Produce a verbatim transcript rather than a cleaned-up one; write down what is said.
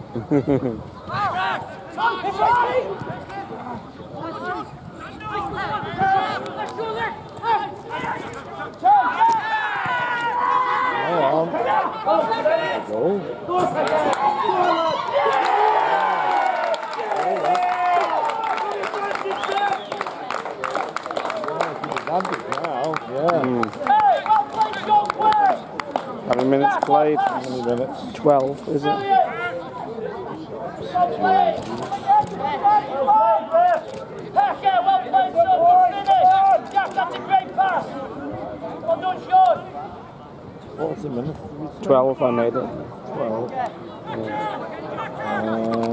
How many minutes played? How many minutes? Twelve, is it? What's the minute? Twelve, I made it. Twelve. Yeah. Uh,